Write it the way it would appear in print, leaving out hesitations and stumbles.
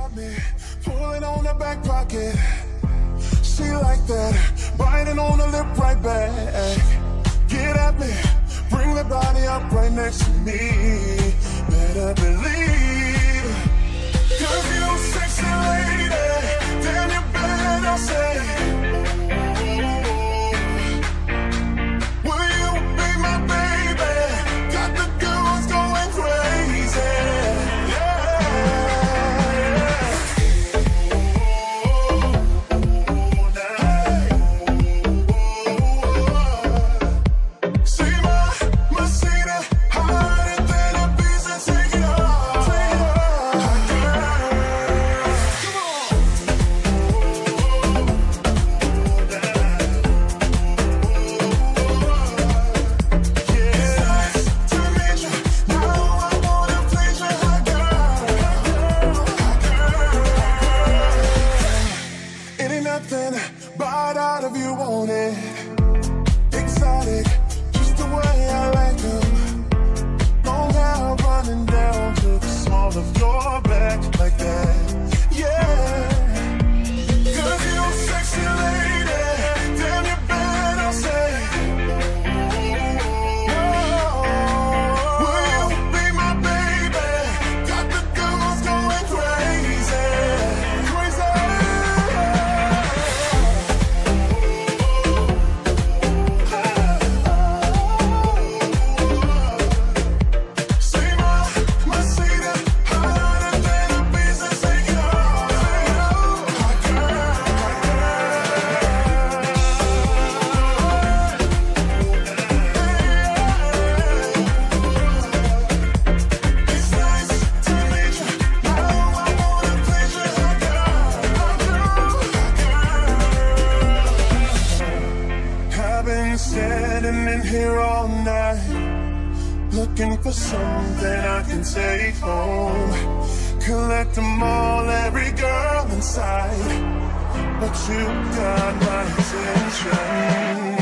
got me pulling on the back pocket. She like that, biting on the lip right back. Get at me, bring the body up right next to me. Better believe, 'cause you sexy lady, damn you better say, will you be my baby? Got the girls going crazy. Bite out of you, want it. Exotic, just the way I like them. Long hair running down to the small of your back like that. Yeah, 'cause you sexy lady, damn you better say, will you be my baby? Got the girls going crazy, crazy. Standing in here all night, looking for something I can take home. Collect them all, every girl inside, but you got my attention.